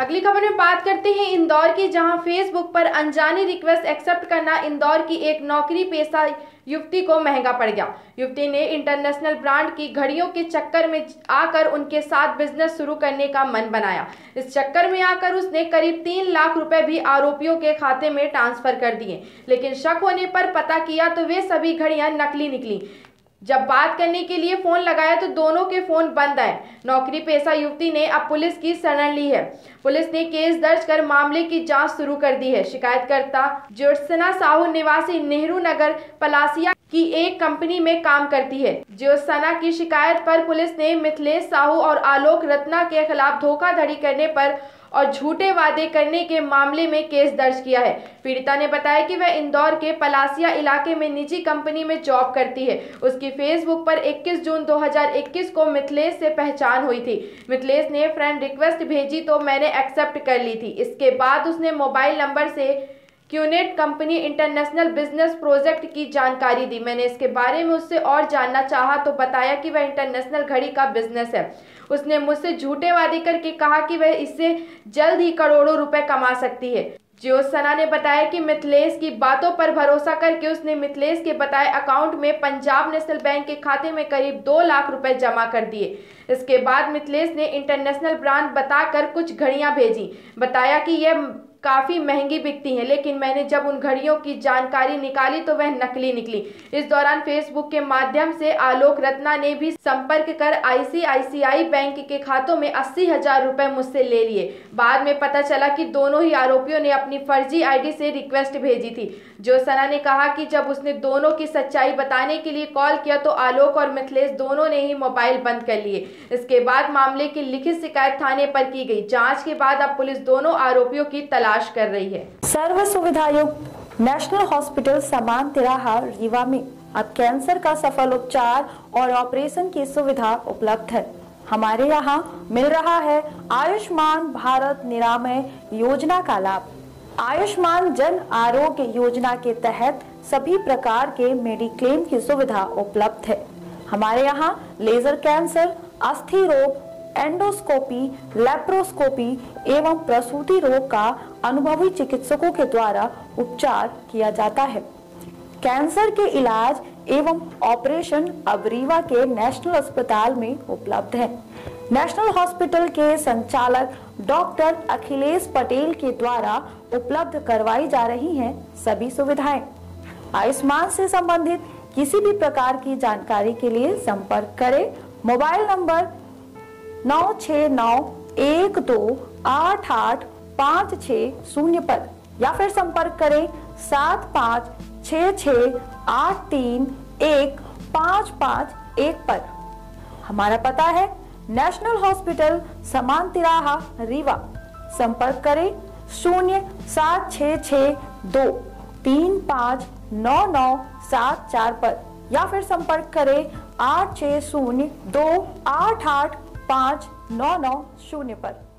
अगली खबर में बात करते हैं इंदौर की, जहां फेसबुक पर अनजानी रिक्वेस्ट एक्सेप्ट करना इंदौर की एक नौकरी पेशा युवती को महंगा पड़ गया। युवती ने इंटरनेशनल ब्रांड की घड़ियों के चक्कर में आकर उनके साथ बिजनेस शुरू करने का मन बनाया। इस चक्कर में आकर उसने करीब 3 लाख रुपए भी आरोपियों के खाते में ट्रांसफर कर दिए, लेकिन शक होने पर पता किया तो वे सभी घड़ियां नकली निकली। जब बात करने के लिए फोन लगाया तो दोनों के फोन बंद आए। नौकरी पेशा युवती ने अब पुलिस की शरण ली है। पुलिस ने केस दर्ज कर मामले की जांच शुरू कर दी है। शिकायतकर्ता ज्योत्सना साहू निवासी नेहरू नगर पलासिया की एक कंपनी में काम करती है। ज्योत्सना की शिकायत पर पुलिस ने मिथिलेश साहू और आलोक रत्ना के खिलाफ धोखाधड़ी करने पर और झूठे वादे करने के मामले में केस दर्ज किया है। पीड़िता ने बताया कि वह इंदौर के पलासिया इलाके में निजी कंपनी में जॉब करती है। उसकी फेसबुक पर 21 जून 2021 को मिथिलेश से पहचान हुई थी। मिथिलेश ने फ्रेंड रिक्वेस्ट भेजी तो मैंने एक्सेप्ट कर ली थी। इसके बाद उसने मोबाइल नंबर से QNET company international business project की जानकारी दी। मैंने इसके बारे में उससे और जानना चाहा तो बताया कि वह इंटरनेशनल घड़ी का बिजनेस है। उसने मुझसे झूठे वादे करके कहा कि वह इससे जल्द ही करोड़ों रुपए कमा सकती है। ज्योत्सना ने बताया कि मिथिलेश की बातों पर भरोसा करके उसने मिथिलेश के बताए अकाउंट में पंजाब नेशनल बैंक के खाते में करीब 2 लाख रुपए जमा कर दिए। इसके बाद मिथिलेश ने इंटरनेशनल ब्रांड बताकर कुछ घड़ियां भेजी। बताया कि यह काफी महंगी बिकती हैं, लेकिन मैंने जब उन घड़ियों की जानकारी निकाली तो वह नकली निकली। इस दौरान फेसबुक के माध्यम से आलोक रत्ना ने भी संपर्क कर ICICI बैंक के खातों में 80,000 रुपए मुझसे ले लिए। बाद में पता चला कि दोनों ही आरोपियों ने अपनी फर्जी आईडी से रिक्वेस्ट भेजी थी। ज्योत्सना ने कहा कि जब उसने दोनों की सच्चाई बताने के लिए कॉल किया तो आलोक और मिथिलेश दोनों ने ही मोबाइल बंद कर लिए। इसके बाद मामले की लिखित शिकायत थाने पर की गई। जांच के बाद अब पुलिस दोनों आरोपियों की तलाश कर रही है। सर्व सुविधायुक्त नेशनल हॉस्पिटल समान तिराहा रीवा में अब कैंसर का सफल उपचार और ऑपरेशन की सुविधा उपलब्ध है। हमारे यहाँ मिल रहा है आयुष्मान भारत निरामय योजना का लाभ। आयुष्मान जन आरोग्य योजना के तहत सभी प्रकार के मेडिक्लेम की सुविधा उपलब्ध है। हमारे यहाँ लेजर कैंसर, अस्थि रोग, एंडोस्कोपी, लेप्रोस्कोपी एवं प्रसूति रोग का अनुभवी चिकित्सकों के द्वारा उपचार किया जाता है। कैंसर के इलाज एवं ऑपरेशन अब रीवा के नेशनल अस्पताल में उपलब्ध है। नेशनल हॉस्पिटल के संचालक डॉक्टर अखिलेश पटेल के द्वारा उपलब्ध करवाई जा रही हैं सभी सुविधाएं। आयुष्मान से संबंधित किसी भी प्रकार की जानकारी के लिए संपर्क करें मोबाइल नंबर 9691288560 पर या फिर संपर्क करें 7566831551 पर। हमारा पता है नेशनल हॉस्पिटल समान तिराहा रीवा। संपर्क करें 07662359974 पर या फिर संपर्क करें 8602885990 पर।